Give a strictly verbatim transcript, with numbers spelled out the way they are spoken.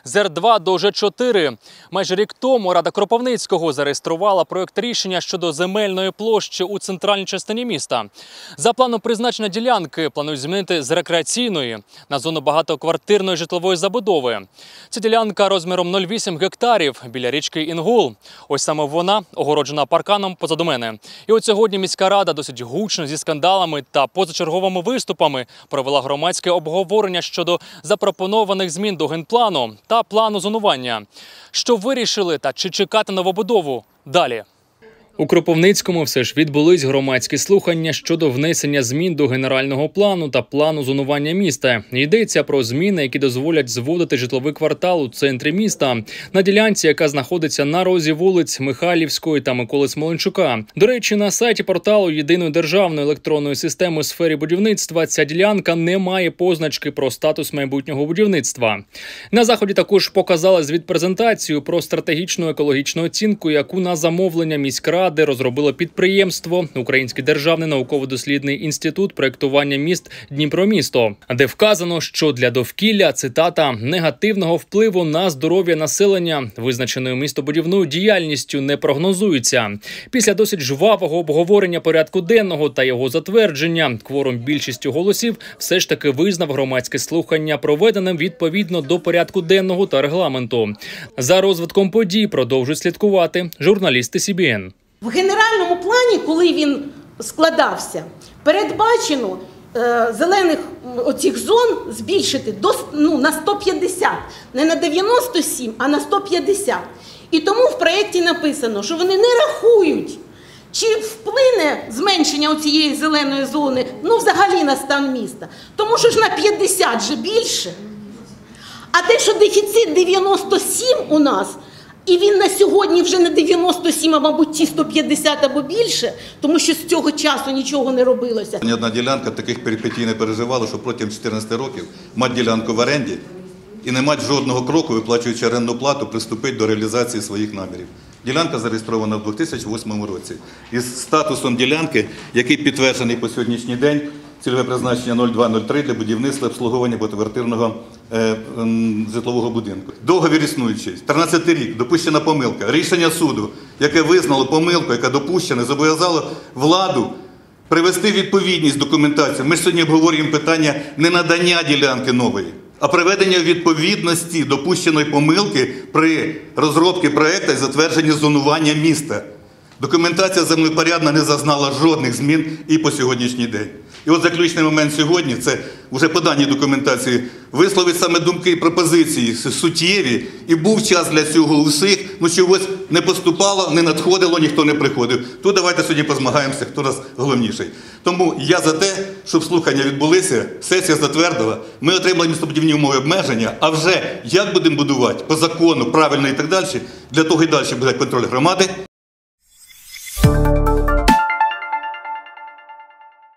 з Р два до Ж чотири. Майже рік тому Рада Кропивницького зареєструвала проєкт рішення щодо земельної площі у центральній частині міста. За планом призначення ділянки планують змінити з рекреаційної на зону багатоквартирної житлової забудови. Ця ділянка розміром нуль цілих вісім гектарів біля річки Інгул. Ось саме вона огороджена парканом позаду мене. І от сьогодні міська рада досить гучно зі скандалами та позачерговими виступами провела громадське обговорення щодо запропонованих змін до генплану та плану зонування. Що вирішили та чи чекати новобудову? Далі. У Кропивницькому все ж відбулись громадські слухання щодо внесення змін до генерального плану та плану зонування міста. Йдеться про зміни, які дозволять зводити житловий квартал у центрі міста, на ділянці, яка знаходиться на розі вулиць Михайлівської та Миколи Смоленчука. До речі, на сайті порталу Єдиної державної електронної системи у сфері будівництва ця ділянка не має позначки про статус майбутнього будівництва. На заході також показали звіт-презентацію про стратегічну екологічну оцінку, яку на замовлення міськради де розробило підприємство Український державний науково-дослідний інститут проєктування міст «Дніпромісто», де вказано, що для довкілля, цитата, негативного впливу на здоров'я населення, визначеною містобудівною діяльністю, не прогнозується. Після досить жвавого обговорення порядку денного та його затвердження, кворум більшістю голосів все ж таки визнав громадське слухання проведеним відповідно до порядку денного та регламенту. За розвитком подій продовжують слідкувати журналісти Сі Бі Ен. В генеральному плані, коли він складався, передбачено е, зелених оцих зон збільшити до, ну, на сто п'ятдесят. Не на дев'яносто сім, а на сто п'ятдесят. І тому в проєкті написано, що вони не рахують, чи вплине зменшення цієї зеленої зони, ну, взагалі на стан міста. Тому що ж на п'ятдесят же більше. А те, що дефіцит дев'яносто сім у нас, і він на сьогодні вже не дев'яносто сім, а, мабуть, ті сто п'ятдесят або більше, тому що з цього часу нічого не робилося. Ні одна ділянка таких перипетій не переживала, що протягом чотирнадцяти років мати ділянку в оренді і не мати жодного кроку, виплачуючи орендну плату, приступити до реалізації своїх намірів. Ділянка зареєстрована в дві тисячі восьмому році. Із статусом ділянки, який підтверджений по сьогоднішній день, цільове призначення нуль два нуль три для будівництва обслуговування багатоквартирного е, житлового будинку. Договір існуючий, тринадцятий рік, допущена помилка. Рішення суду, яке визнало помилку, яка допущена, зобов'язало владу привести відповідність документації. Ми ж сьогодні обговорюємо питання не надання ділянки нової, а приведення відповідності допущеної помилки при розробці проєкту і затвердженні зонування міста. Документація землепорядна не зазнала жодних змін і по сьогоднішній день. І от заключний момент сьогодні, це вже по даній документації, висловить саме думки і пропозиції суттєві, і був час для цього у всіх, ну чогось не поступало, не надходило, ніхто не приходив. Тут давайте сьогодні позмагаємося, хто нас головніший. Тому я за те, щоб слухання відбулися, сесія затвердила, ми отримали містобудівні умови обмеження, а вже як будемо будувати по закону, правильно і так далі, для того і далі буде контроль громади.